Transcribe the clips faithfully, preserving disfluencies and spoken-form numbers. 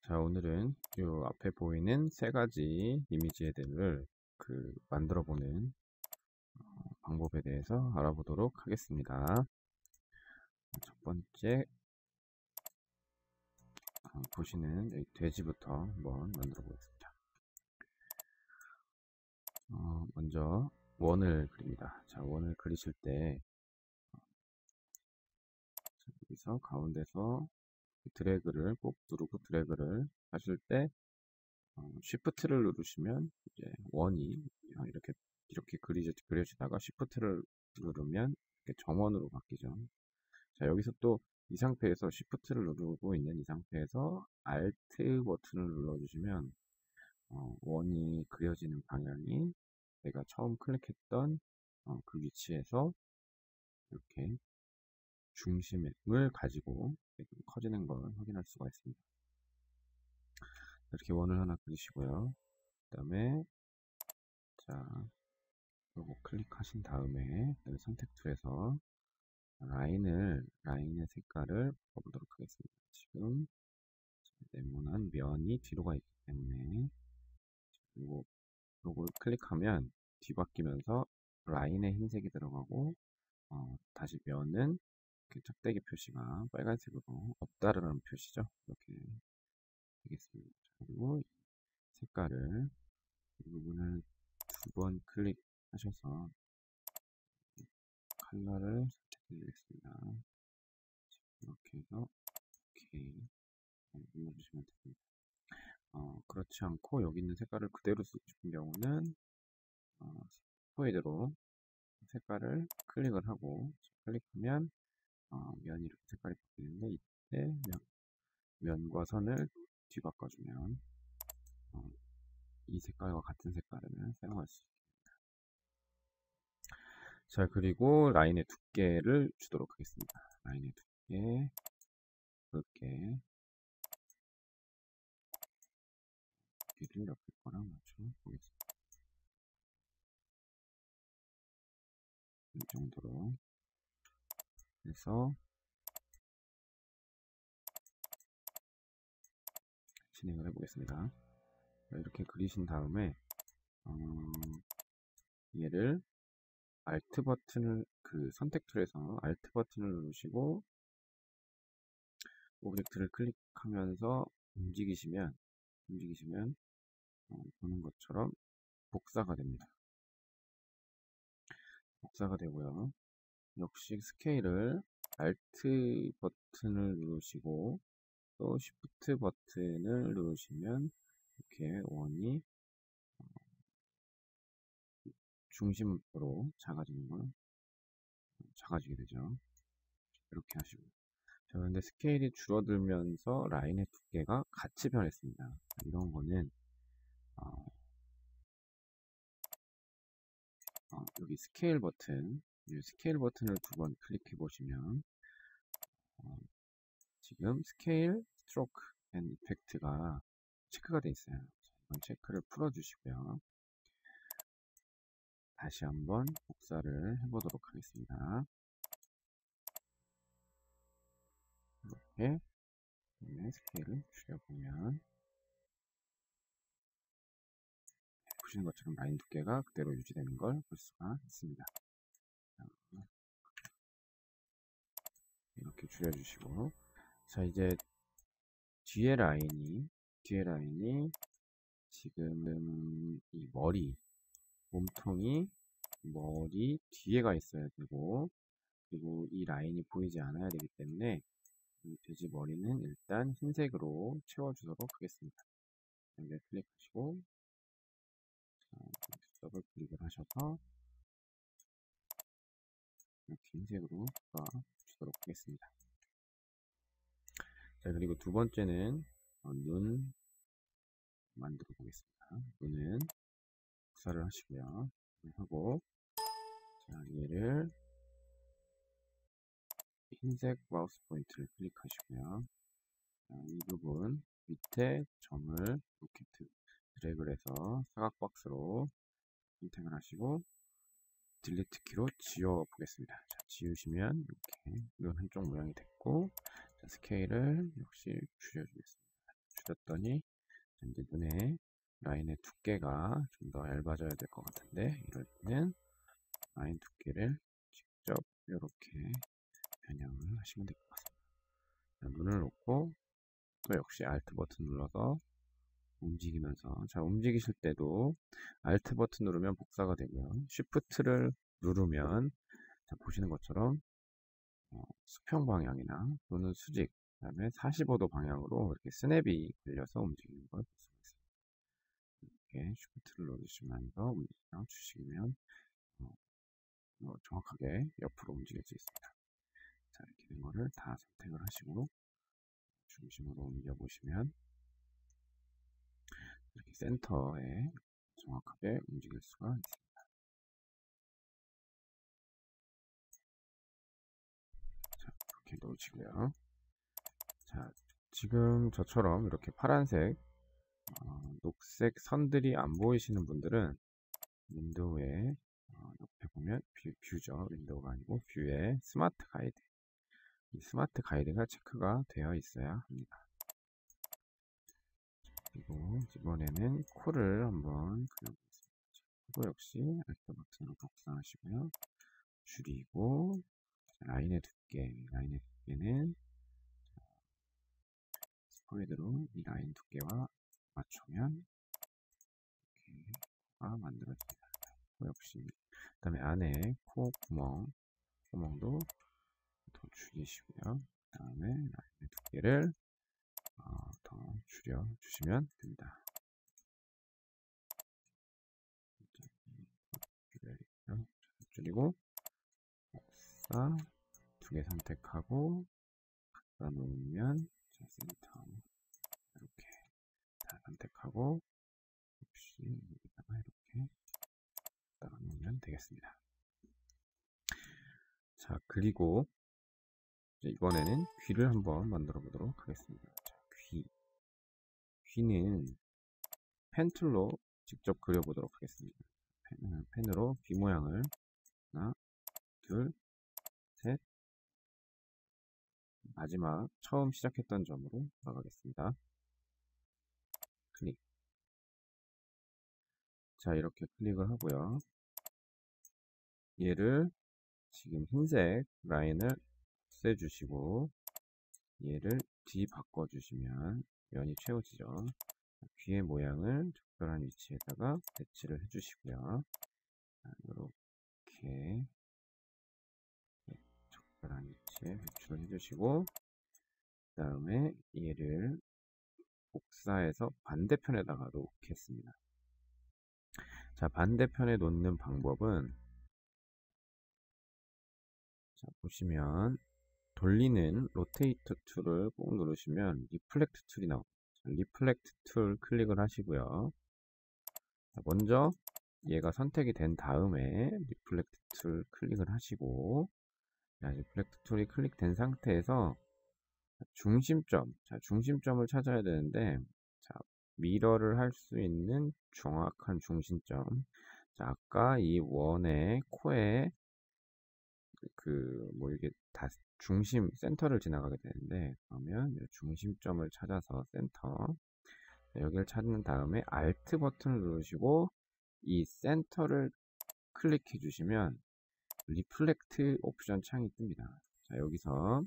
자, 오늘은 이 앞에 보이는 세 가지 이미지 헤드를 그 만들어 보는 방법에 대해서 알아보도록 하겠습니다. 첫 번째 어, 보시는 이 돼지부터 한번 만들어 보겠습니다. 어, 먼저 원을 그립니다. 자, 원을 그리실 때 여기서 가운데서 드래그를 꼭 누르고 드래그를 하실 때 어, 쉬프트를 누르시면 이제 원이 이렇게 이렇게 그리져, 그려지다가 쉬프트를 누르면 이렇게 점원으로 바뀌죠. 자, 여기서 또 이 상태에서 쉬프트를 누르고 있는 이 상태에서 알트 버튼을 눌러주시면 어, 원이 그려지는 방향이 내가 처음 클릭했던 어, 그 위치에서 이렇게 중심을 가지고 커지는 걸 확인할 수가 있습니다. 이렇게 원을 하나 그리시고요. 그 다음에 자, 요거 클릭하신 다음에 선택 툴에서 라인을 라인의 색깔을 바꿔보도록 하겠습니다. 지금 네모난 면이 뒤로 가 있기 때문에 요거 요걸 클릭하면 뒤바뀌면서 라인에 흰색이 들어가고 어, 다시 면은 이렇게 짝대기 표시가 빨간색으로 없다라는 표시죠. 이렇게 되겠습니다. 그리고 색깔을 이 부분을 두 번 클릭하셔서 컬러를 선택해주겠습니다. 이렇게 해서 오케이 눌러주시면 됩니다. 어, 그렇지 않고 여기 있는 색깔을 그대로 쓰고 싶은 경우는 어, 스포이드로 색깔을 클릭을 하고 클릭하면 어, 면이 이렇게 색깔이 바뀌는데 이때 면, 면과 선을 뒤바꿔주면 어, 이 색깔과 같은 색깔을 사용할 수 있습니다. 자, 그리고 라인의 두께를 주도록 하겠습니다. 라인의 두께 굵게 두께를 옆에 거랑 맞춰 보겠습니다. 이 정도로 해서 진행을 해보겠습니다. 이렇게 그리신 다음에 어, 얘를 Alt 버튼을 그 선택 툴에서 Alt 버튼을 누르시고 오브젝트를 클릭하면서 움직이시면 움직이시면 어, 보는 것처럼 복사가 됩니다. 복사가 되고요. 역시 스케일을 Alt 버튼을 누르시고 또 Shift 버튼을 누르시면 이렇게 원이 중심으로 작아지는 걸 작아지게 되죠. 이렇게 하시고 자, 그런데 스케일이 줄어들면서 라인의 두께가 같이 변했습니다. 이런 거는 어, 어, 여기 스케일 버튼 이 스케일 버튼을 두 번 클릭해 보시면 어, 지금 스케일, 스트로크, 앤 이펙트가 체크가 되어 있어요. 이건 체크를 풀어 주시고요. 다시 한번 복사를 해보도록 하겠습니다. 이렇게 스케일을 줄여보면 보시는 것처럼 라인 두께가 그대로 유지되는 걸 볼 수가 있습니다. 이렇게 줄여주시고 자 이제 뒤에 라인이 뒤에 라인이 지금 이 머리 몸통이 머리 뒤에 가 있어야 되고 그리고 이 라인이 보이지 않아야 되기 때문에 이 돼지 머리는 일단 흰색으로 채워주도록 하겠습니다. 여기 클릭하시고 더블 클릭을 하셔서 이렇게 흰색으로 바꿔주도록 하겠습니다. 자 그리고 두 번째는 어, 눈 만들어 보겠습니다. 눈은 복사를 하시고요. 하고 자 얘를 흰색 마우스 포인트를 클릭하시고요. 자, 이 부분 밑에 점을 이렇게 드래그를 해서 사각 박스로 선택을 하시고 딜리트 키로 지워 보겠습니다. 자, 지우시면 이렇게 눈 한쪽 모양이 됐고 자, 스케일을 역시 줄여주겠습니다. 그렸더니 이제 눈에 라인의 두께가 좀 더 얇아져야 될 것 같은데, 이럴 때는 라인 두께를 직접 이렇게 변형을 하시면 될 것 같습니다. 자, 눈을 놓고 또 역시 Alt 버튼 눌러서 움직이면서, 자, 움직이실 때도 Alt 버튼 누르면 복사가 되고요. Shift를 누르면, 자, 보시는 것처럼 어, 수평 방향이나 또는 수직, 그 다음에 사십오 도 방향으로 이렇게 스냅이 걸려서 움직이는 걸 볼 수 있습니다. 이렇게 Shift를 누르시면서 움직여 주시면 어, 어, 정확하게 옆으로 움직일 수 있습니다. 자, 이렇게 된 거를 다 선택을 하시고 중심으로 옮겨 보시면 이렇게 센터에 정확하게 움직일 수가 있습니다. 자, 이렇게 놓으시고요. 자, 지금 저처럼 이렇게 파란색, 어, 녹색 선들이 안 보이시는 분들은 윈도우에 어, 옆에 보면 뷰, 뷰죠. 윈도우가 아니고 뷰에 스마트 가이드, 이 스마트 가이드가 체크가 되어 있어야 합니다. 그리고 이번에는 코를 한번 그려보겠습니다. 코 역시 Alt 버튼으로 복사하시고요. 줄이고, 라인의 두께, 라인의 두께는 스포이드로 이 라인 두께와 맞추면 이렇게 코가 만들어집니다. 코 역시, 그 다음에 안에 코 구멍, 구멍도 더 줄이시고요. 그 다음에 라인의 두께를 어, 더 줄여주시면 됩니다. 줄이고 복사 두 개 선택하고 갖다 놓으면 센터 이렇게 다 선택하고 혹시 여기다가 이렇게 갖다 놓으면 되겠습니다. 자, 그리고 이제 이번에는 귀를 한번 만들어 보도록 하겠습니다. 자, 귀 귀는 펜 툴로 직접 그려보도록 하겠습니다. 펜, 펜으로 귀 모양을 하나, 둘, 셋, 마지막 처음 시작했던 점으로 나가겠습니다. 클릭. 자, 이렇게 클릭을 하고요. 얘를 지금 흰색 라인을 없애주시고 얘를 뒤 바꿔주시면 면이 채워지죠. 귀의 모양을 적절한 위치에다가 배치를 해주시고요. 이렇게 적절한 위치에 배치를 해주시고 그 다음에 얘를 복사해서 반대편에다가 놓겠습니다. 자, 반대편에 놓는 방법은 자, 보시면 돌리는 로테이터 툴을 꼭 누르시면 리플렉트 툴이 나옵니다. 리플렉트 툴 클릭을 하시고요. 자, 먼저 얘가 선택이 된 다음에 리플렉트 툴 클릭을 하시고 자, 리플렉트 툴이 클릭된 상태에서 중심점, 자, 중심점을 찾아야 되는데 자, 미러를 할 수 있는 정확한 중심점. 자, 아까 이 원의 코에 그 뭐 이게 다 중심 센터를 지나가게 되는데 그러면 중심점을 찾아서 센터 여기를 찾는 다음에 Alt 버튼을 누르시고 이 센터를 클릭해 주시면 리플렉트 옵션 창이 뜹니다. 자, 여기서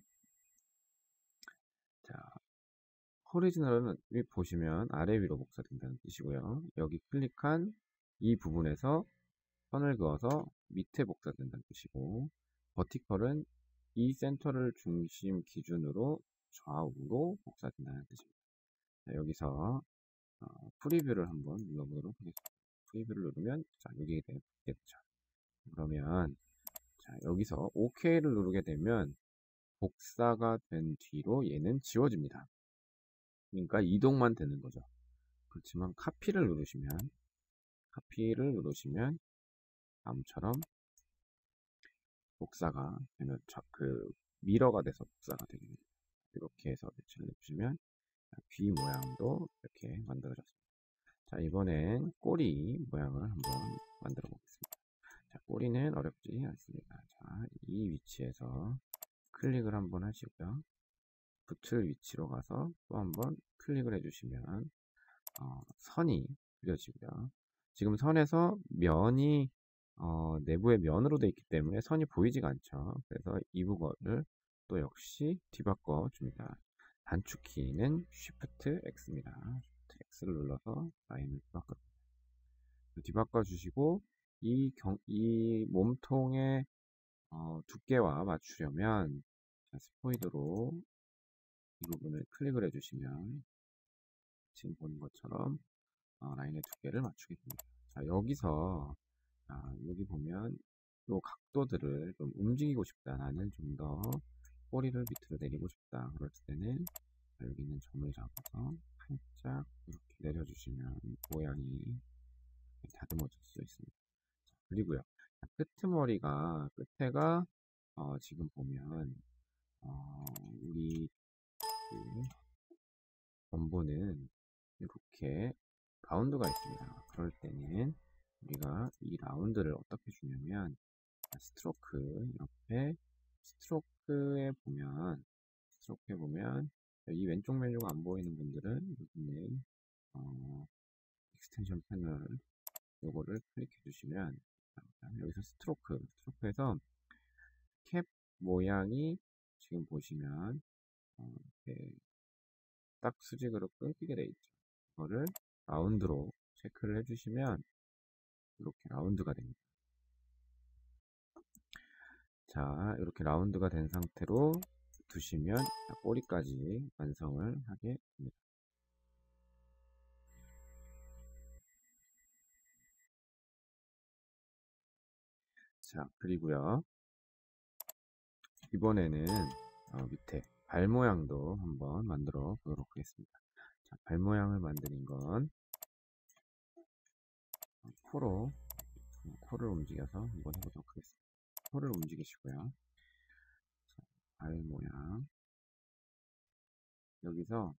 자, 호리지널은 보시면 아래 위로 복사된다는 뜻이고요. 여기 클릭한 이 부분에서 선을 그어서 밑에 복사된다는 뜻이고 버티컬은 이 센터를 중심 기준으로 좌우로 복사된다는 뜻입니다. 자, 여기서 어, 프리뷰를 한번 눌러보도록 하겠습니다. 프리뷰를 누르면 자, 여기 되겠죠. 그러면 자, 여기서 오케이를 누르게 되면 복사가 된 뒤로 얘는 지워집니다. 그러니까 이동만 되는 거죠. 그렇지만 카피를 누르시면 카피를 누르시면 다음처럼 복사가 되면 그 미러가 돼서 복사가 되게 됩니다. 이렇게 해서 배치를 해주시면 귀 모양도 이렇게 만들어졌습니다. 자, 이번엔 꼬리 모양을 한번 만들어 보겠습니다. 자, 꼬리는 어렵지 않습니다. 자, 이 위치에서 클릭을 한번 하시고요. 붙을 위치로 가서 또 한번 클릭을 해주시면 어, 선이 그려지고요. 지금 선에서 면이 어, 내부의 면으로 되어 있기 때문에 선이 보이지가 않죠. 그래서 이 부분을 또 역시 뒤바꿔 줍니다. 단축키는 Shift X입니다. Shift X를 눌러서 라인을 뒤바꿔 뒤바꿔 주시고 이, 경, 이 몸통의 어, 두께와 맞추려면 자, 스포이드로 이 부분을 클릭을 해주시면 지금 보는 것처럼 어, 라인의 두께를 맞추게 됩니다. 자, 여기서 자, 여기 보면 이 각도들을 좀 움직이고 싶다. 나는 좀 더 꼬리를 밑으로 내리고 싶다. 그럴 때는 여기 있는 점을 잡아서 살짝 이렇게 내려주시면 모양이 다듬어질 수 있습니다. 자, 그리고요. 끄트머리가 끝에가 어, 지금 보면 어, 우리 그 원본은 이렇게 라운드가 있습니다. 그럴 때는 우리가 이 라운드를 어떻게 주냐면 스트로크 옆에 스트로크에 보면 스트로크에 보면 이 왼쪽 메뉴가 안 보이는 분들은 여기는 어, 익스텐션 패널 요거를 클릭해 주시면 여기서 스트로크 스트로크에서 캡 모양이 지금 보시면 어, 이렇게 딱 수직으로 끊기게 돼 있죠. 이거를 라운드로 체크를 해주시면 이렇게 라운드가 됩니다. 자, 이렇게 라운드가 된 상태로 두시면 꼬리까지 완성을 하게 됩니다. 자, 그리고요. 이번에는 어, 밑에 발 모양도 한번 만들어 보도록 하겠습니다. 자, 발 모양을 만드는 건 코로 코를 움직여서 한번 해보도록 하겠습니다. 코를 움직이시고요. 자, 발 모양 여기서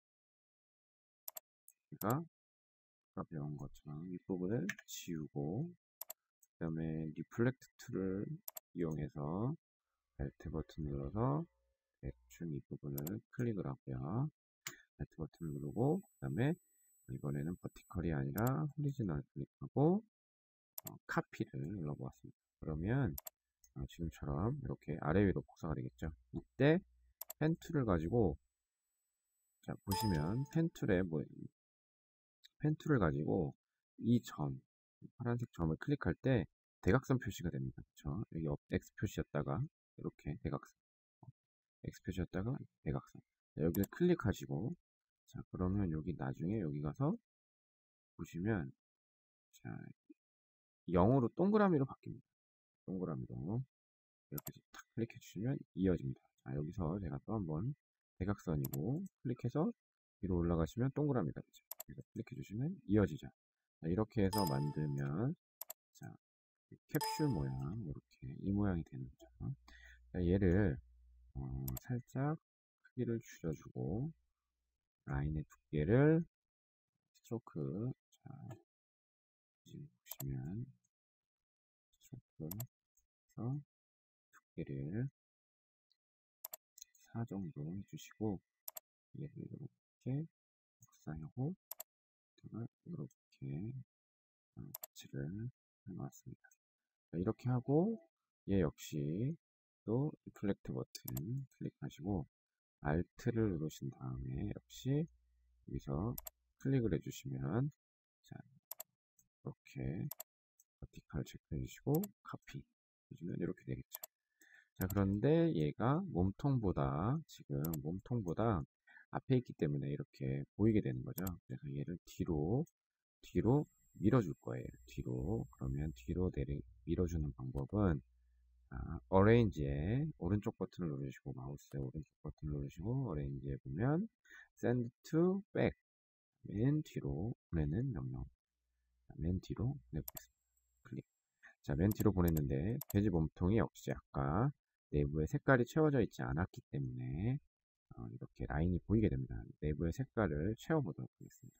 제가 아까 배운 것처럼 윗부분을 지우고 그 다음에 리플렉트 툴을 이용해서 벨트 버튼 눌러서 대충 이 부분을 클릭을 하고요. 벨트 버튼을 누르고 그 다음에 이번에는 버티컬이 아니라 호리지널 클릭하고 어, 카피를 눌러보았습니다. 그러면 어, 지금처럼 이렇게 아래 위로 복사가 되겠죠. 이때 펜 툴을 가지고 자 보시면 펜 툴에 뭐 펜 툴을 가지고 이 점 파란색 점을 클릭할 때 대각선 표시가 됩니다. 그렇죠? 여기 X 표시였다가 이렇게 대각선 X 표시였다가 대각선 자, 여기를 클릭하시고 자 그러면 여기 나중에 여기 가서 보시면 자 영으로 동그라미로 바뀝니다. 동그라미로 이렇게 탁 클릭해 주시면 이어집니다. 자 여기서 제가 또 한번 대각선이고 클릭해서 위로 올라가시면 동그라미가 되죠. 그래서 클릭해 주시면 이어지죠. 자, 이렇게 해서 만들면 자 캡슐 모양 이렇게 이 모양이 되는 거죠. 자, 얘를 어, 살짝 크기를 줄여주고 라인의 두께를 스트로크 자 지금 보시면 스트로크에서 두께를 사 정도 해주시고 얘를 이렇게 복사하고 이렇게 배치를 해놨습니다. 이렇게 하고 얘 역시 또 리플렉트 버튼 클릭하시고 Alt를 누르신 다음에 역시 여기서 클릭을 해주시면 자 이렇게 버티컬 체크해 주시고 카피 해주면 이렇게 되겠죠. 자 그런데 얘가 몸통보다 지금 몸통보다 앞에 있기 때문에 이렇게 보이게 되는 거죠. 그래서 얘를 뒤로 뒤로 밀어줄 거예요. 뒤로 그러면 뒤로 내리 밀어주는 방법은 아, 어레인지에 오른쪽 버튼을 누르시고 마우스의 오른쪽 버튼을 누르시고 어레인지에 보면 send to back 맨 뒤로 보내는 명령 맨 뒤로 보내보겠습니다. 클릭. 자, 맨 뒤로 보냈는데 돼지 몸통이 역시 아까 내부에 색깔이 채워져 있지 않았기 때문에 어, 이렇게 라인이 보이게 됩니다. 내부의 색깔을 채워보도록 하겠습니다.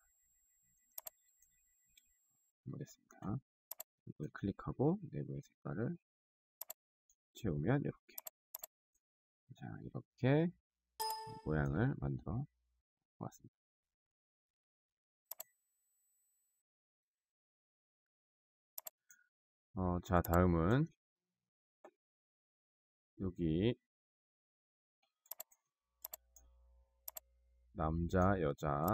보겠습니다. 이걸 클릭하고 내부의 색깔을 채우면 이렇게 자 이렇게 모양을 만들어 보았습니다. 어, 자, 다음은 여기 남자, 여자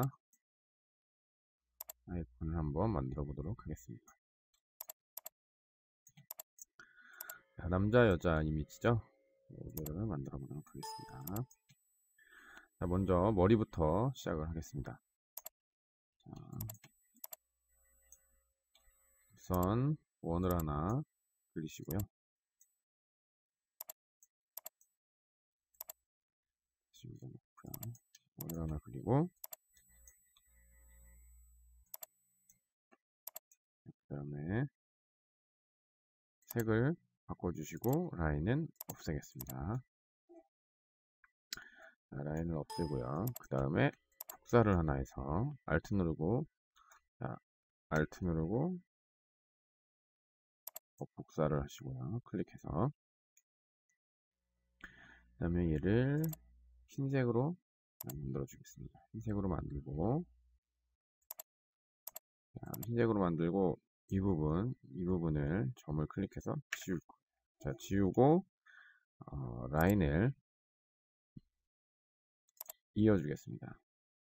아이콘을 한번 만들어 보도록 하겠습니다. 자, 남자, 여자 이미지죠? 이거를 만들어 보도록 하겠습니다. 자, 먼저 머리부터 시작을 하겠습니다. 자, 우선 원을 하나 그리시고요. 원을 하나 그리고 그 다음에 색을 바꿔주시고 라인은 없애겠습니다. 자, 라인을 없애고요. 그 다음에 복사를 하나 해서 Alt 누르고, 자, Alt 누르고 복사를 하시고요. 클릭해서 그 다음에 얘를 흰색으로 만들어 주겠습니다. 흰색으로 만들고, 자, 흰색으로 만들고 이 부분, 이 부분을 점을 클릭해서 지울 거예요. 자, 지우고 어, 라인을 이어주겠습니다.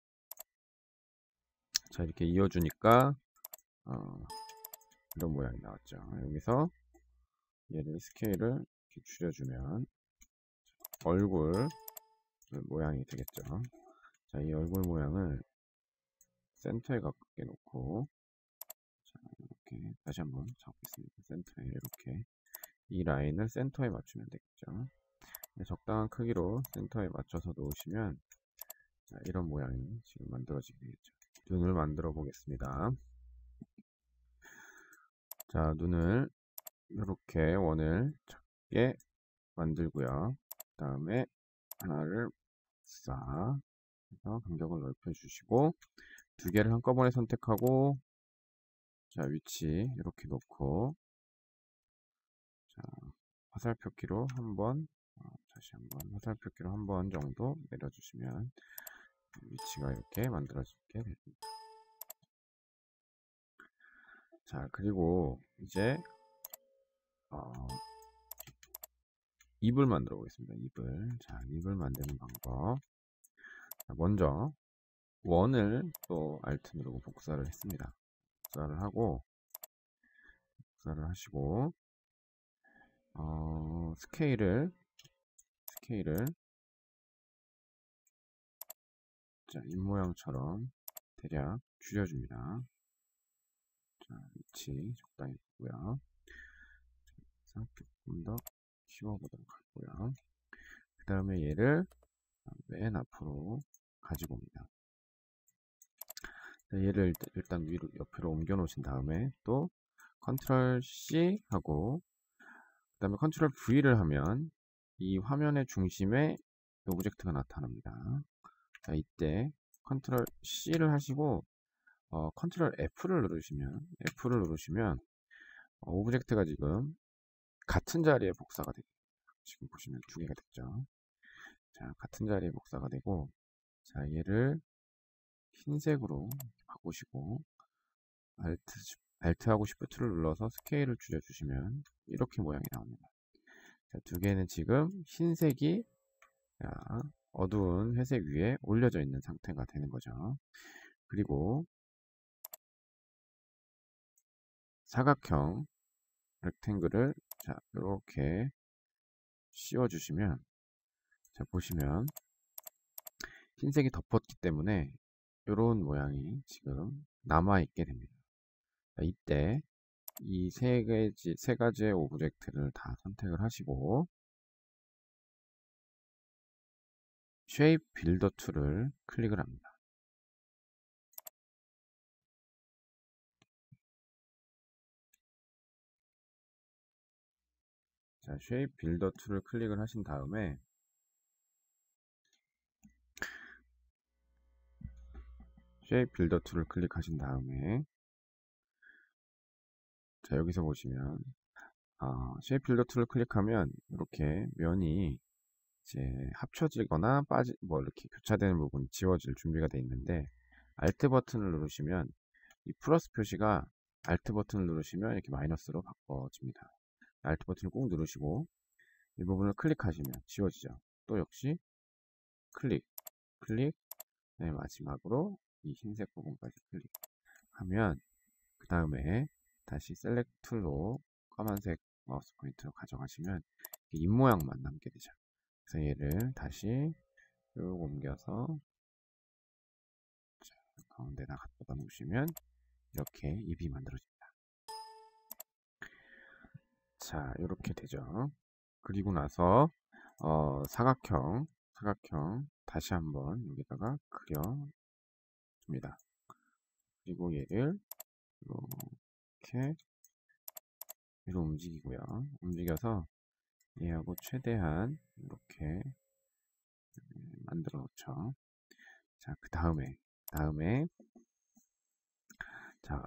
자, 이렇게 이어주니까 어, 이런 모양이 나왔죠. 여기서 얘를 스케일을 이렇게 줄여주면 얼굴 모양이 되겠죠. 자, 이 얼굴 모양을 센터에 가깝게 놓고, 자, 이렇게 다시 한번 잡겠습니다. 센터에 이렇게 이 라인을 센터에 맞추면 되겠죠. 적당한 크기로 센터에 맞춰서 놓으시면, 자, 이런 모양이 지금 만들어지게 되겠죠. 눈을 만들어 보겠습니다. 자, 눈을 이렇게 원을 작게 만들고요. 그 다음에 하나를 싹 해서 간격을 넓혀 주시고, 두 개를 한꺼번에 선택하고, 자, 위치 이렇게 놓고, 자, 화살표키로 한번, 어, 다시 한번 화살표키로 한 번 정도 내려주시면 위치가 이렇게 만들어지게 됩니다. 자, 그리고 이제 어, 입을 만들어 보겠습니다. 입을. 자, 입을 만드는 방법. 자, 먼저 원을 또 Alt 누르고 복사를 했습니다. 복사를 하고, 복사를 하시고, 어, 스케일을, 스케일을, 자, 입 모양처럼 대략 줄여줍니다. 자, 위치 적당히 있고요. 자, 조금 더 키워보도록 하고요. 그 다음에 얘를 맨 앞으로 가지고 옵니다. 자, 얘를 일단, 일단 위로 옆으로 옮겨 놓으신 다음에 또 컨트롤 C 하고, 그 다음에 컨트롤 V를 하면 이 화면의 중심에 오브젝트가 나타납니다. 자, 이때 컨트롤 C를 하시고 어, 컨트롤 F를 누르시면 F를 누르시면 어, 오브젝트가 지금 같은 자리에 복사가 됩니다. 지금 보시면 두 개가 됐죠. 자, 같은 자리에 복사가 되고, 자, 얘를 흰색으로 바꾸시고 Alt, Alt하고 Shift를 눌러서 스케일을 줄여주시면 이렇게 모양이 나옵니다. 자, 두 개는 지금 흰색이, 자, 어두운 회색 위에 올려져 있는 상태가 되는 거죠. 그리고 사각형 렉탱글을, 자, 이렇게 씌워주시면, 자, 보시면 흰색이 덮었기 때문에 이런 모양이 지금 남아있게 됩니다. 자, 이때 이 세 가지, 세 가지의 오브젝트를 다 선택을 하시고 Shape Builder 툴을 클릭을 합니다. 자, Shape Builder 툴을 클릭을 하신 다음에 Shape Builder 툴을 클릭하신 다음에 자, 여기서 보시면 어, Shape Builder 툴을 클릭하면 이렇게 면이 이제 합쳐지거나 빠지 뭐 이렇게 교차되는 부분이 지워질 준비가 되어 있는데, Alt 버튼을 누르시면 이 플러스 표시가 Alt 버튼을 누르시면 이렇게 마이너스로 바꿔집니다. Alt 버튼을 꼭 누르시고 이 부분을 클릭하시면 지워지죠. 또 역시 클릭, 클릭, 네, 마지막으로 이 흰색 부분까지 클릭하면 그 다음에 다시 셀렉트 툴로 까만색 마우스 포인트로 가져가시면 입 모양만 남게 되죠. 그래서 얘를 다시 쭉 옮겨서 가운데다 갖다 놓으시면 이렇게 입이 만들어집니다. 자, 이렇게 되죠. 그리고 나서 어, 사각형, 사각형 다시 한번 여기다가 그려줍니다. 그리고 얘를 이렇게 위로 움직이고요. 움직여서 얘하고 최대한 이렇게 만들어 놓죠. 자, 그 다음에 다음에 자,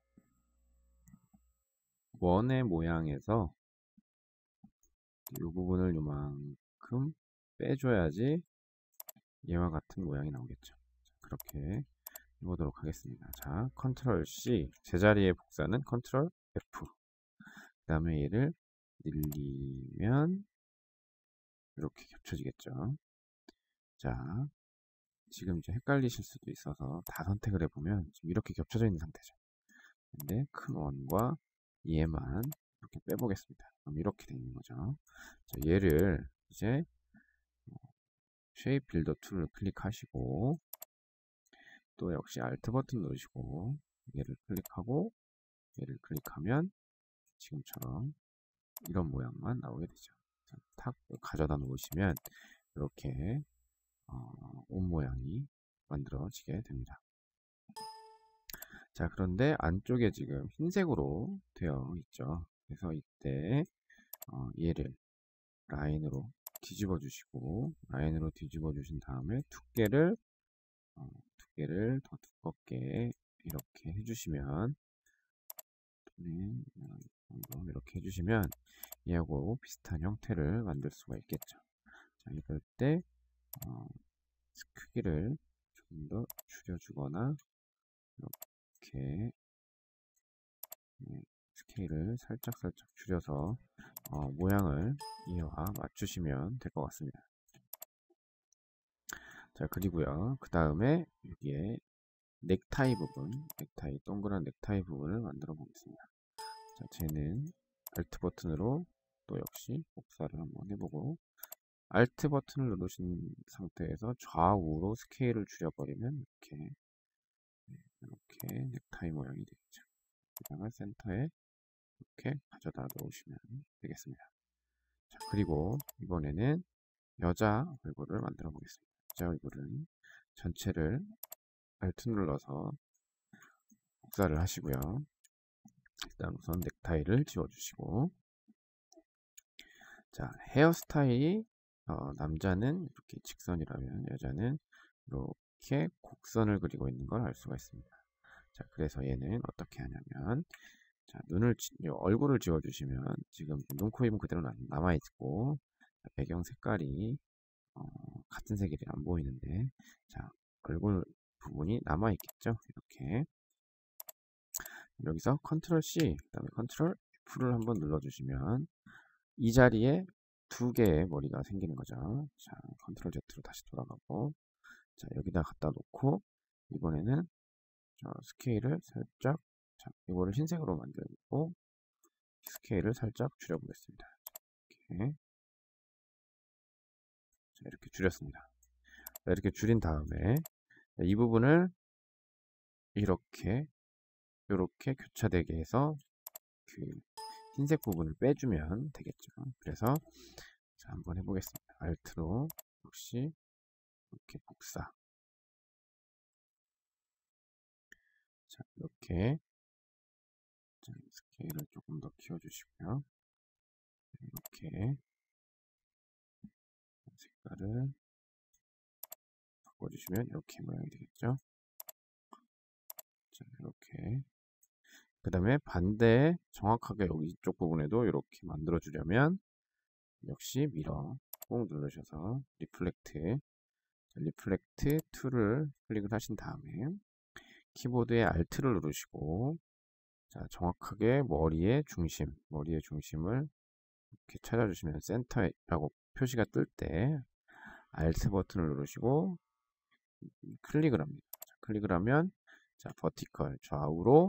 원의 모양에서 이 부분을 요만큼 빼줘야지 얘와 같은 모양이 나오겠죠. 자, 그렇게 해보도록 하겠습니다. 자, 컨트롤 C, 제자리의 복사는 컨트롤 F. 그 다음에 얘를 늘리면 이렇게 겹쳐지겠죠. 자, 지금 이제 헷갈리실 수도 있어서 다 선택을 해보면 지금 이렇게 겹쳐져 있는 상태죠. 근데 큰 원과 얘만 이렇게 빼보겠습니다. 그럼 이렇게 되는 거죠. 자, 얘를 이제 쉐입 빌더 툴을 클릭하시고 또 역시 Alt 버튼 누르시고 얘를 클릭하고 얘를 클릭하면 지금처럼 이런 모양만 나오게 되죠. 자, 탁 가져다 놓으시면 이렇게 어, 옷 모양이 만들어지게 됩니다. 자, 그런데 안쪽에 지금 흰색으로 되어 있죠. 그래서 이때 어, 얘를 라인으로 뒤집어 주시고 라인으로 뒤집어 주신 다음에 두께를 어, 두께를 더 두껍게 이렇게 해주시면 네, 이렇게 해주시면 얘하고 비슷한 형태를 만들 수가 있겠죠. 자, 이럴 때 어, 크기를 좀 더 줄여주거나 이렇게 네, 스케일을 살짝 살짝 줄여서 어, 모양을 이와 맞추시면 될 것 같습니다. 자, 그리고요 그 다음에 여기에 넥타이 부분, 넥타이 동그란 넥타이 부분을 만들어 보겠습니다. 자, 쟤는 Alt 버튼으로 또 역시 복사를 한번 해보고 Alt 버튼을 누르신 상태에서 좌우로 스케일을 줄여버리면 이렇게 이렇게 넥타이 모양이 되겠죠. 여기다가 센터에 이렇게 가져다 놓으시면 되겠습니다. 자, 그리고 이번에는 여자 얼굴을 만들어 보겠습니다. 여자 얼굴은 전체를 Alt 눌러서 복사를 하시고요. 일단 우선 넥타이를 지워주시고, 자, 헤어스타일이 어, 남자는 이렇게 직선이라면 여자는 이렇게 곡선을 그리고 있는 걸 알 수가 있습니다. 자, 그래서 얘는 어떻게 하냐면, 자, 눈을 얼굴을 지워주시면 지금 눈, 코, 입은 그대로 남아 있고 배경 색깔이 어, 같은 색이 안 보이는데, 자, 얼굴 부분이 남아 있겠죠. 이렇게 여기서 컨트롤 C, 그다음에 컨트롤 F를 한번 눌러주시면 이 자리에 두 개의 머리가 생기는 거죠. 자, 컨트롤 Z로 다시 돌아가고, 자, 여기다 갖다 놓고 이번에는 자, 스케일을 살짝, 자, 이거를 흰색으로 만들고 스케일을 살짝 줄여보겠습니다. 이렇게, 자, 이렇게 줄였습니다. 자, 이렇게 줄인 다음에 이 부분을 이렇게 이렇게 교차되게 해서 그 흰색 부분을 빼주면 되겠죠. 그래서 자, 한번 해보겠습니다. Alt로 역시 이렇게 복사. 자, 이렇게 자, 스케일을 조금 더 키워주시고요. 이렇게 색깔을 바꿔주시면 이렇게 모양이 되겠죠. 자, 이렇게 그 다음에 반대 정확하게 여기 이쪽 부분에도 이렇게 만들어 주려면 역시 미러 꾹 누르셔서 리플렉트, 리플렉트 이를 클릭을 하신 다음에 키보드의 Alt를 누르시고, 자, 정확하게 머리의 중심, 머리의 중심을 이렇게 찾아주시면 센터라고 표시가 뜰 때 Alt 버튼을 누르시고 클릭을 합니다. 자, 클릭을 하면 자, 버티컬 좌우로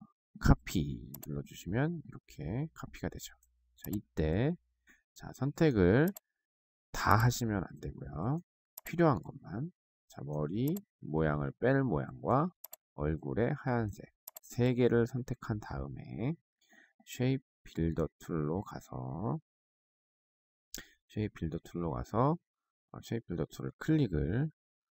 카피 눌러주시면 이렇게 카피가 되죠. 자, 이때 자, 선택을 다 하시면 안 되고요. 필요한 것만. 자, 머리 모양을 뺄 모양과 얼굴의 하얀색 세 개를 선택한 다음에 쉐입 빌더 툴로 가서 쉐입 빌더 툴로 가서 쉐입 빌더 툴을 클릭을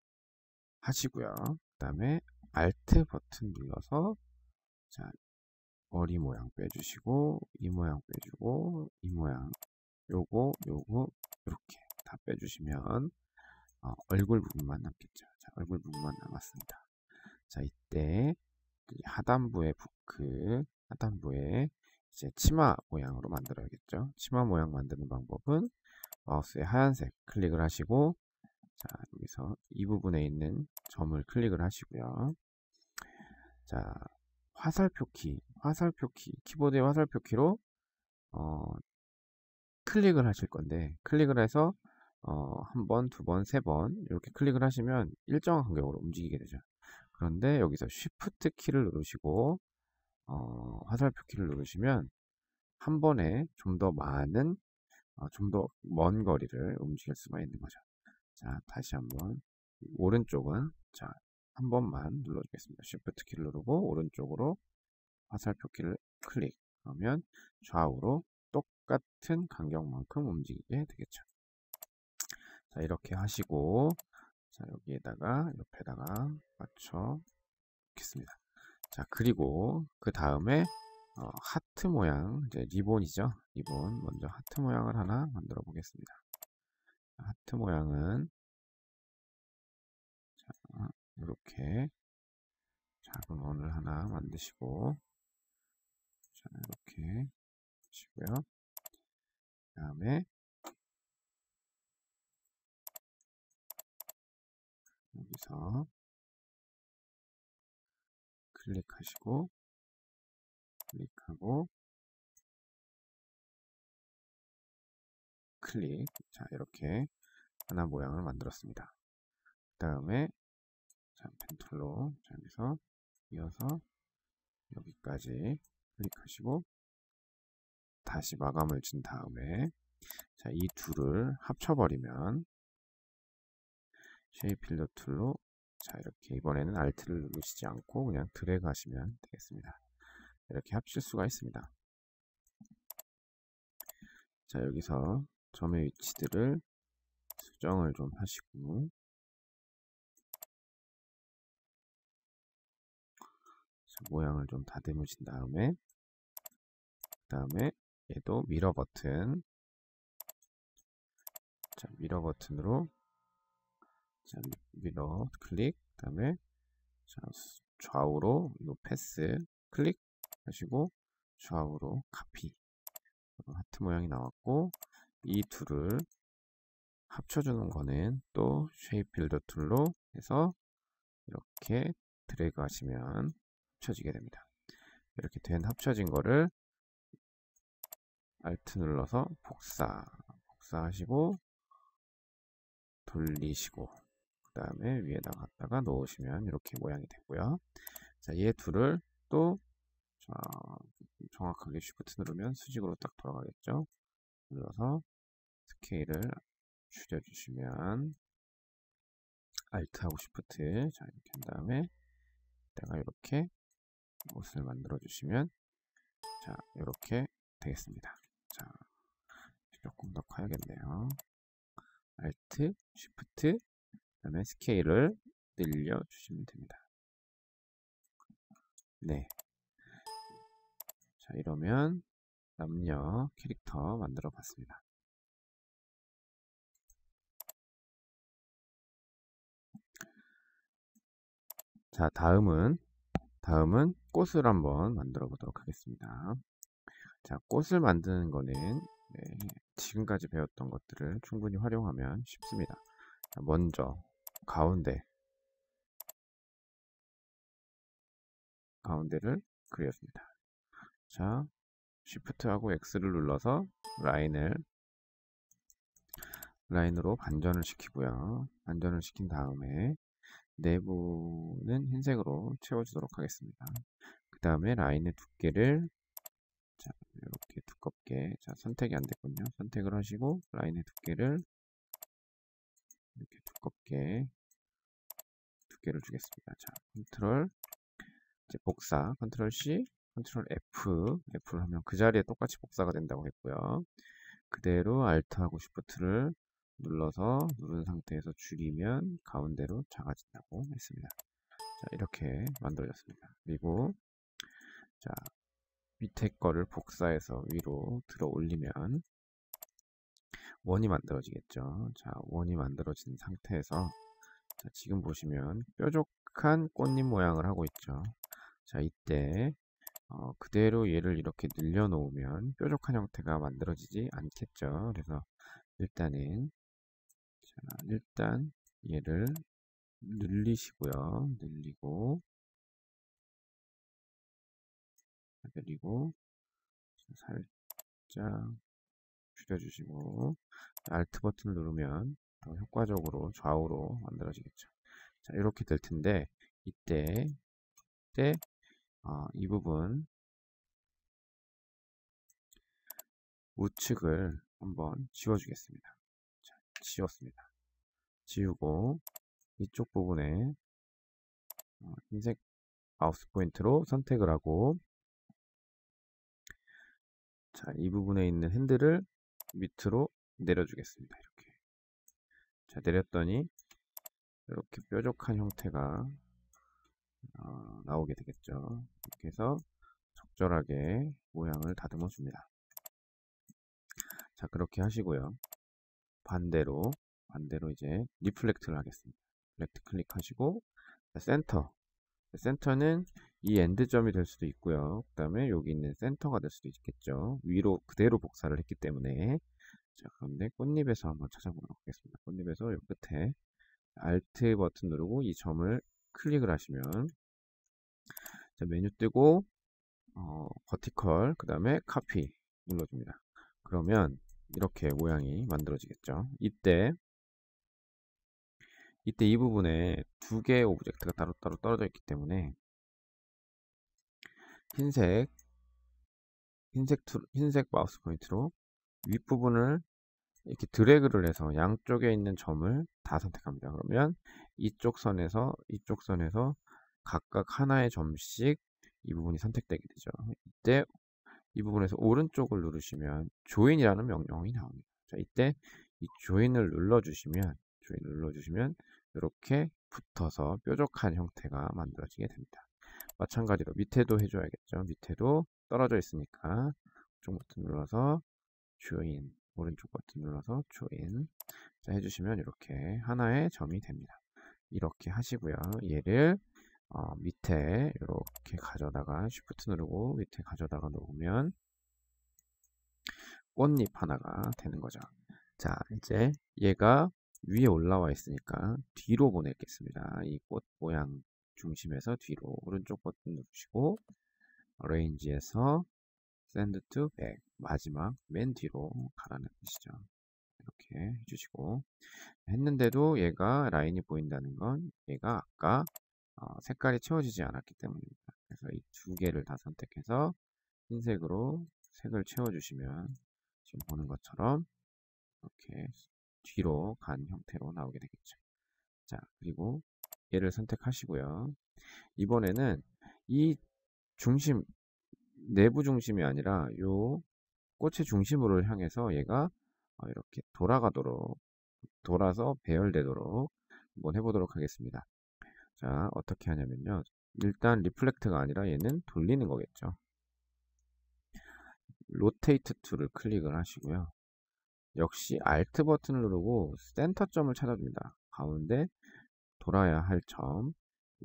하시고요. 그 다음에 Alt 버튼 눌러서 자, 머리 모양 빼주시고 이 모양 빼주고 이 모양 요거 요거 이렇게 다 빼주시면 어, 얼굴 부분만 남겠죠. 자, 얼굴 부분만 남았습니다. 자, 이때 하단부의 부크 하단부에 이제 치마 모양으로 만들어야겠죠. 치마 모양 만드는 방법은 마우스의 하얀색 클릭을 하시고, 자, 여기서 이 부분에 있는 점을 클릭을 하시고요. 자, 화살표 키, 화살표 키, 키보드의 화살표 키로 어, 클릭을 하실 건데, 클릭을 해서 어, 한 번, 두 번, 세 번 이렇게 클릭을 하시면 일정한 간격으로 움직이게 되죠. 그런데 여기서 Shift 키를 누르시고 어, 화살표 키를 누르시면 한 번에 좀 더 많은 어, 좀 더 먼 거리를 움직일 수가 있는 거죠. 자, 다시 한번 오른쪽은 자, 한 번만 눌러주겠습니다. Shift 키를 누르고 오른쪽으로 화살표 키를 클릭. 그러면 좌우로 똑같은 간격만큼 움직이게 되겠죠. 자, 이렇게 하시고 자, 여기에다가 옆에다가 맞춰 놓겠습니다. 자, 그리고 그 다음에 어, 하트 모양, 이제 리본이죠. 리본 먼저 하트 모양을 하나 만들어 보겠습니다. 하트 모양은 자, 이렇게 작은 원을 하나 만드시고 자, 이렇게 하시고요. 그 다음에 여기서 클릭하시고 클릭하고 클릭. 자, 이렇게 하나 모양을 만들었습니다. 그 다음에 자, 펜툴로 자, 여기서 이어서 여기까지 클릭하시고 다시 마감을 진 다음에 자, 이 둘을 합쳐버리면 쉐입 빌더 툴로 자, 이렇게 이번에는 Alt를 누르시지 않고 그냥 드래그 하시면 되겠습니다. 이렇게 합칠 수가 있습니다. 자, 여기서 점의 위치들을 수정을 좀 하시고 자, 모양을 좀 다듬으신 다음에 그 다음에 얘도 미러 버튼 자, 미러 버튼으로 자, 미러 클릭 그 다음에 자, 좌우로 이 패스 클릭 하시고 좌우로 카피 하트 모양이 나왔고 이 둘을 합쳐주는 거는 또 쉐입 빌더 툴로 해서 이렇게 드래그 하시면 합쳐지게 됩니다. 이렇게 된 합쳐진 거를 Alt 눌러서 복사 복사하시고 돌리시고 그 다음에 위에다 갖다가 놓으시면 이렇게 모양이 되고요. 자, 얘 둘을 또 자, 정확하게 Shift 누르면 수직으로 딱 돌아가겠죠. 눌러서 스케일을 줄여주시면 Alt하고 Shift 자, 이렇게 한 다음에 내가 이렇게 옷을 만들어 주시면 자, 이렇게 되겠습니다. 자, 조금 더 커야겠네요. Alt, Shift, 그 다음에 스케일을 늘려주시면 됩니다. 네. 자, 이러면 남녀 캐릭터 만들어 봤습니다. 자, 다음은 다음은 꽃을 한번 만들어 보도록 하겠습니다. 자, 꽃을 만드는 거는 네, 지금까지 배웠던 것들을 충분히 활용하면 쉽습니다. 자, 먼저 가운데 가운데를 그렸습니다. 자, Shift하고 X를 눌러서 라인을 라인으로 반전을 시키고요. 반전을 시킨 다음에 내부는 흰색으로 채워주도록 하겠습니다. 그 다음에 라인의 두께를 자, 이렇게 두껍게, 자, 선택이 안 됐군요. 선택을 하시고 라인의 두께를 이렇게 두껍게 두께를 주겠습니다. 자, 컨트롤 이제 복사, 컨트롤 C, 컨트롤 F, F를 하면 그 자리에 똑같이 복사가 된다고 했고요. 그대로 Alt하고 Shift를 눌러서 누른 상태에서 줄이면 가운데로 작아진다고 했습니다. 자, 이렇게 만들어졌습니다. 그리고 자, 밑에 거를 복사해서 위로 들어 올리면 원이 만들어지겠죠. 자, 원이 만들어진 상태에서 자, 지금 보시면 뾰족한 꽃잎 모양을 하고 있죠. 자, 이때 어, 그대로 얘를 이렇게 늘려 놓으면 뾰족한 형태가 만들어지지 않겠죠. 그래서 일단은 자, 일단 얘를 늘리시고요. 늘리고 늘리고 살짝 줄여주시고 Alt 버튼을 누르면 더 효과적으로 좌우로 만들어지겠죠. 자, 이렇게 될 텐데 이때 때 어, 이 부분 우측을 한번 지워주겠습니다. 자, 지웠습니다. 지우고 이쪽 부분에 어, 흰색 마우스 포인트로 선택을 하고 자, 이 부분에 있는 핸들을 밑으로 내려주겠습니다. 이렇게. 자, 내렸더니 이렇게 뾰족한 형태가 어, 나오게 되겠죠. 이렇게 해서 적절하게 모양을 다듬어 줍니다. 자, 그렇게 하시고요. 반대로 반대로 이제 리플렉트를 하겠습니다. 리플렉트 클릭하시고 센터. 센터는 이 엔드점이 될 수도 있고요. 그 다음에 여기 있는 센터가 될 수도 있겠죠. 위로 그대로 복사를 했기 때문에. 자, 그런데 꽃잎에서 한번 찾아보도록 하겠습니다. 꽃잎에서 요 끝에 Alt 버튼 누르고 이 점을 클릭을 하시면 자, 메뉴 뜨고 어, 버티컬 그 다음에 카피 눌러줍니다. 그러면 이렇게 모양이 만들어지겠죠. 이때 이때 이 부분에 두 개의 오브젝트가 따로따로 떨어져 있기 때문에 흰색 흰색 투, 흰색 마우스 포인트로 윗부분을 이렇게 드래그를 해서 양쪽에 있는 점을 다 선택합니다. 그러면 이쪽 선에서 이쪽 선에서 각각 하나의 점씩 이 부분이 선택되게 되죠. 이때 이 부분에서 오른쪽을 누르시면 조인이라는 명령이 나옵니다. 자, 이때 이 조인을 눌러주시면 조인을 눌러주시면 이렇게 붙어서 뾰족한 형태가 만들어지게 됩니다. 마찬가지로 밑에도 해줘야겠죠. 밑에도 떨어져 있으니까 쪽 버튼 눌러서 조인, 오른쪽 버튼 눌러서 조인 자, 해주시면 이렇게 하나의 점이 됩니다. 이렇게 하시고요. 얘를 어, 밑에 이렇게 가져다가 Shift 누르고 밑에 가져다가 놓으면 꽃잎 하나가 되는 거죠. 자, 이제 얘가 위에 올라와 있으니까 뒤로 보내겠습니다. 이 꽃 모양 중심에서 뒤로 오른쪽 버튼 누르시고 Range에서 Send to Back 마지막 맨 뒤로 가라는 뜻이죠. 이렇게 해주시고 했는데도 얘가 라인이 보인다는 건 얘가 아까 어, 색깔이 채워지지 않았기 때문입니다. 그래서 이 두 개를 다 선택해서 흰색으로 색을 채워주시면 지금 보는 것처럼 이렇게 뒤로 간 형태로 나오게 되겠죠. 자, 그리고 얘를 선택하시고요. 이번에는 이 중심, 내부 중심이 아니라 요 꽃의 중심으로 향해서 얘가 이렇게 돌아가도록, 돌아서 배열되도록 한번 해보도록 하겠습니다. 자, 어떻게 하냐면요. 일단 리플렉트가 아니라 얘는 돌리는 거겠죠. 로테이트 툴을 클릭을 하시고요. 역시 Alt 버튼을 누르고 센터점을 찾아줍니다. 가운데 돌아야 할 점,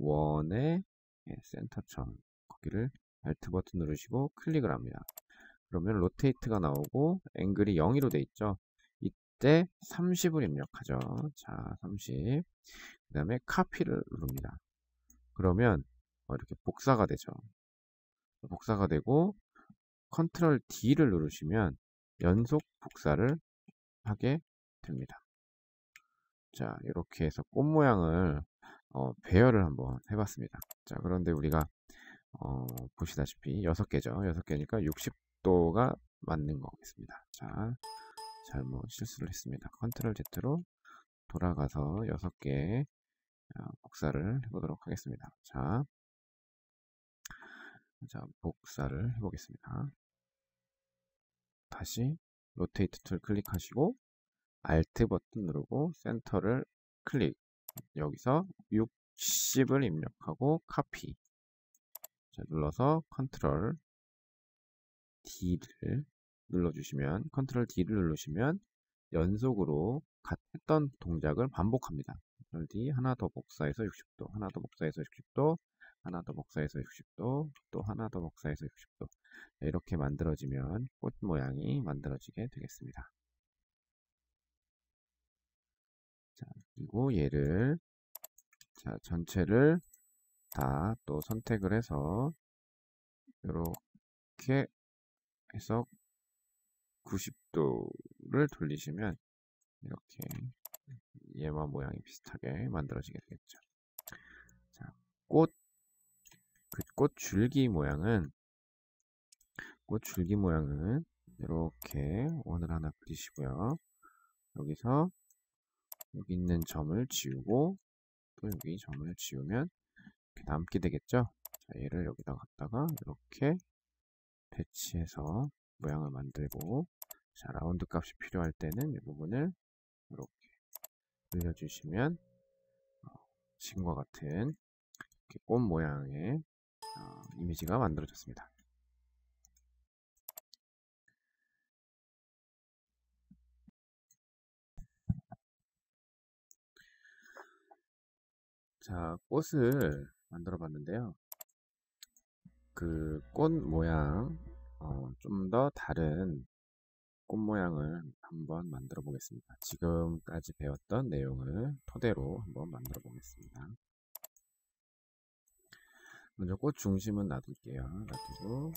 원의 센터점, 거기를 Alt 버튼 누르시고 클릭을 합니다. 그러면 로테이트가 나오고 앵글이 영으로 돼 있죠. 이때 삼십을 입력하죠. 자, 삼십. 그 다음에 카피를 누릅니다. 그러면 이렇게 복사가 되죠. 복사가 되고 컨트롤 D를 누르시면 연속 복사를 하게 됩니다. 자, 이렇게 해서 꽃 모양을 어, 배열을 한번 해봤습니다. 자, 그런데 우리가 어, 보시다시피 여섯 개죠. 여섯 개니까 육십 도가 맞는 거겠습니다. 자, 잘못 실수를 했습니다. 컨트롤 Z로 돌아가서 여섯 개 복사를 해보도록 하겠습니다. 자, 자 복사를 해보겠습니다. 다시 로테이트 툴 클릭하시고 Alt 버튼 누르고 센터를 클릭. 여기서 육십을 입력하고 카피. 자, 눌러서 컨트롤 D를 눌러주시면 컨트롤 D를 누르시면 연속으로 했던 동작을 반복합니다. 컨트롤 D 하나 더 복사해서 육십 도, 하나 더 복사해서 육십 도, 하나 더 복사해서 육십 도, 또 하나 더 복사해서 육십 도. 이렇게 만들어지면 꽃 모양이 만들어지게 되겠습니다. 자, 그리고 얘를 자, 전체를 다 또 선택을 해서 이렇게 해서 구십 도를 돌리시면 이렇게 얘와 모양이 비슷하게 만들어지게 되겠죠. 자, 꽃, 그 꽃 줄기 모양은 꽃 줄기 모양은 이렇게 원을 하나 그리시고요. 여기서 여기 있는 점을 지우고 또 여기 점을 지우면 이렇게 남게 되겠죠. 자, 얘를 여기다 갖다가 이렇게 배치해서 모양을 만들고, 자, 라운드 값이 필요할 때는 이 부분을 이렇게 늘려주시면 어, 지금과 같은 이렇게 꽃 모양의 어, 이미지가 만들어졌습니다. 자, 꽃을 만들어 봤는데요. 그 꽃 모양 어, 좀 더 다른 꽃 모양을 한번 만들어 보겠습니다. 지금까지 배웠던 내용을 토대로 한번 만들어 보겠습니다. 먼저 꽃 중심은 놔둘게요. 놔두고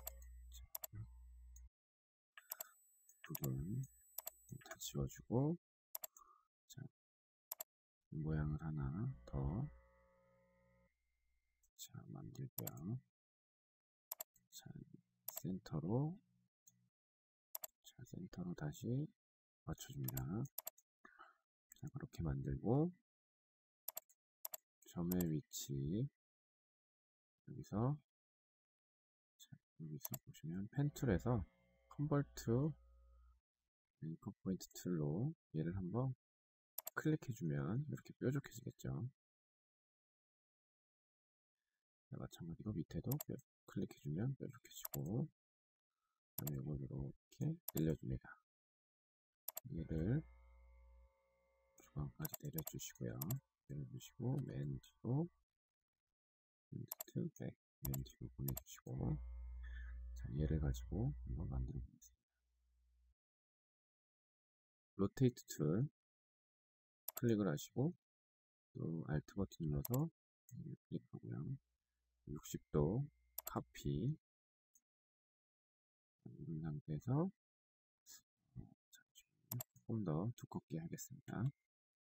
부분 다 지워주고, 자, 모양을 하나 더 자, 만들고요. 자, 센터로 자, 센터로 다시 맞춰줍니다. 자, 그렇게 만들고 점의 위치 여기서 자, 여기서 보시면 펜 툴에서 컨버트 앵커 포인트 툴로 얘를 한번 클릭해주면 이렇게 뾰족해지겠죠. 자, 마찬가지로 밑에도 클릭해주면 뾰족해지고, 그다음에 이걸 이렇게 늘려줍니다. 얘를 중앙까지 내려주시고요. 내려주시고 맨 뒤로 맨 뒤로 보내주시고, 자, 얘를 가지고 한번 만들어 보겠습니다. 로테이트 툴 클릭을 하시고 또 Alt 버튼 눌러서 클릭하고요. 육십 도 카피 누른 상태에서 조금 더 두껍게 하겠습니다.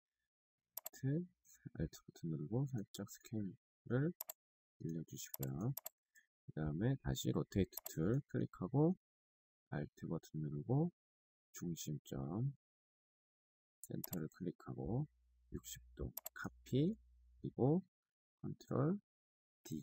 Alt 버튼 누르고 살짝 스케일을 늘려주시고요. 그 다음에 다시 로테이트 툴 클릭하고 Alt 버튼 누르고 중심점 센터를 클릭하고 육십 도 카피, 그리고 컨트롤 D.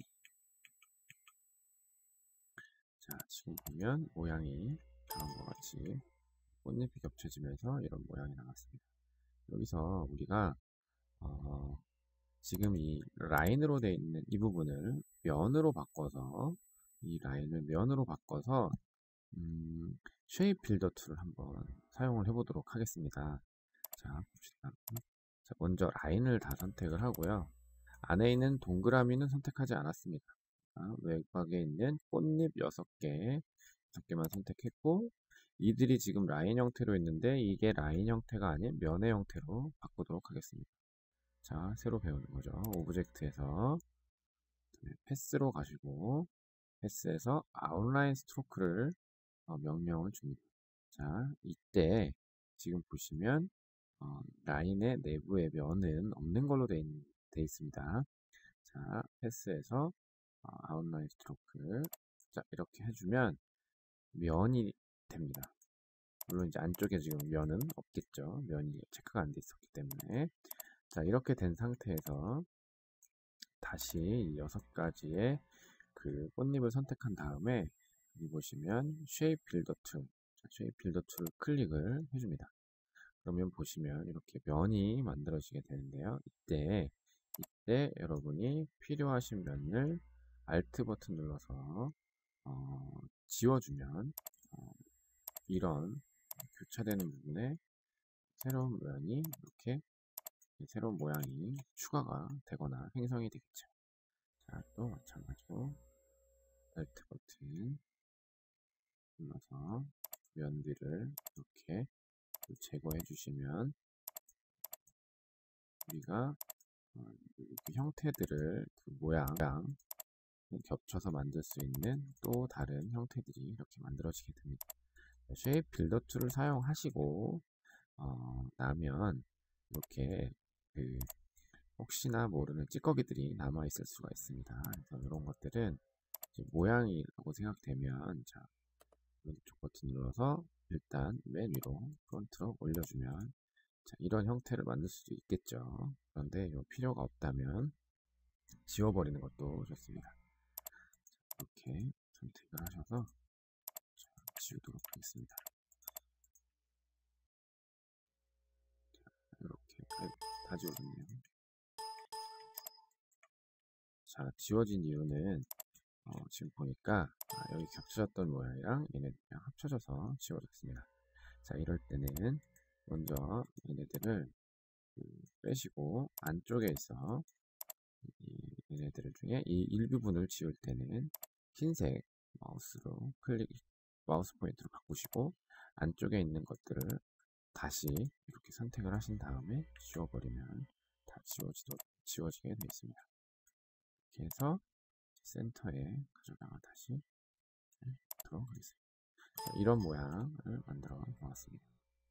자, 지금 보면 모양이 다음과 같이 꽃잎이 겹쳐지면서 이런 모양이 나왔습니다. 여기서 우리가 어, 지금 이 라인으로 되어 있는 이 부분을 면으로 바꿔서 이 라인을 면으로 바꿔서 음, 쉐입 빌더 툴을 한번 사용을 해보도록 하겠습니다. 자, 봅시다. 자, 먼저 라인을 다 선택을 하고요. 안에 있는 동그라미는 선택하지 않았습니다. 자, 외곽에 있는 꽃잎 여섯 개 다섯 개만 선택했고, 이들이 지금 라인 형태로 있는데 이게 라인 형태가 아닌 면의 형태로 바꾸도록 하겠습니다. 자, 새로 배우는 거죠. 오브젝트에서 패스로 가시고, 패스에서 아웃라인 스트로크를 어, 명령을 줍니다. 자, 이때 지금 보시면 어, 라인의 내부의 면은 없는 걸로 돼, 있, 돼 있습니다. 자, 패스에서 어, 아웃라인 스트로크, 자, 이렇게 해주면 면이 됩니다. 물론 이제 안쪽에 지금 면은 없겠죠. 면이 체크가 안 돼 있었기 때문에. 자, 이렇게 된 상태에서 다시 여섯 가지의 그 꽃잎을 선택한 다음에 여기 보시면 쉐입 빌더 툴, 쉐입 빌더 툴 클릭을 해줍니다. 그러면 보시면 이렇게 면이 만들어지게 되는데요. 이때 이때 여러분이 필요하신 면을 Alt 버튼 눌러서 어, 지워주면 어, 이런 교차되는 부분에 새로운 면이 이렇게 새로운 모양이 추가가 되거나 생성이 되겠죠. 자, 또 마찬가지로 Alt 버튼 눌러서 면들을 이렇게 제거해 주시면 우리가 어, 그 형태들을 그 모양 겹쳐서 만들 수 있는 또 다른 형태들이 이렇게 만들어지게 됩니다. 쉐입 빌더 툴을 사용하시고 어, 나면 이렇게 그 혹시나 모르는 찌꺼기들이 남아 있을 수가 있습니다. 그래서 이런 것들은 모양이라고 생각되면 자, 왼쪽 버튼 눌러서 일단 맨 위로 프론트로 올려주면 자, 이런 형태를 만들 수도 있겠죠. 그런데 필요가 없다면 지워버리는 것도 좋습니다. 이렇게 선택을 하셔서 지우도록 하겠습니다. 이렇게 다 지워졌네요. 자, 지워진 이유는 어, 지금 보니까 아, 여기 겹쳐졌던 모양이랑 얘네 그냥 합쳐져서 지워졌습니다. 자, 이럴 때는 먼저 얘네들을 그 빼시고 안쪽에 있어 이 얘네들 중에 이 일부분을 지울 때는 흰색 마우스로 클릭 마우스 포인트로 바꾸시고 안쪽에 있는 것들을 다시 이렇게 선택을 하신 다음에 지워버리면 다 지워지도, 지워지게 되어 있습니다. 이렇게 해서 센터에 가져다가 다시 넣도록 하겠습니다. 자, 이런 모양을 만들어 보았습니다.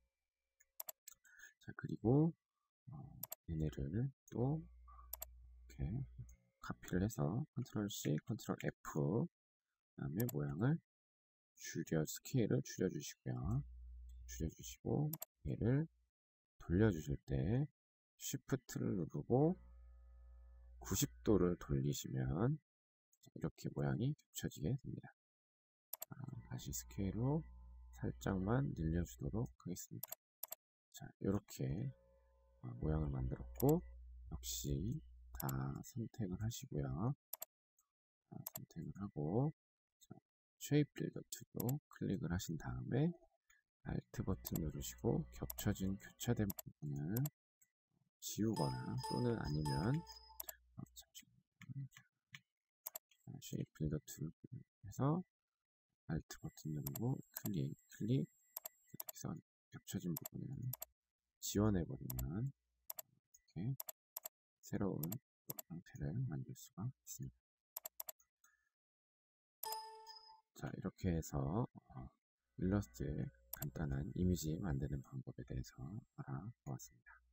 자, 그리고 어, 얘네를 또 이렇게 카피를 해서 컨트롤 C, 컨트롤 F 그 다음에 모양을 줄여 스케일을 줄여주시고요. 줄여주시고 얘를 돌려주실 때 Shift를 누르고 구십 도를 돌리시면 이렇게 모양이 겹쳐지게 됩니다. 아, 다시 스케일로 살짝만 늘려주도록 하겠습니다. 자, 이렇게 어, 모양을 만들었고 역시 다 선택을 하시고요. 자, 선택을 하고 자, 쉐입 빌더 툴로 클릭을 하신 다음에 Alt 버튼 누르시고 겹쳐진 교차된 부분을 지우거나 또는 아니면 어, 잠시만요. 쉐입 빌더 툴에서 Alt 버튼 누르고 클릭, 클릭 이렇게 해서 겹쳐진 부분을 지워내버리면 이렇게 새로운 형태를 만들 수가 있습니다. 자, 이렇게 해서 어, 일러스트의 간단한 이미지 만드는 방법에 대해서 알아보았습니다.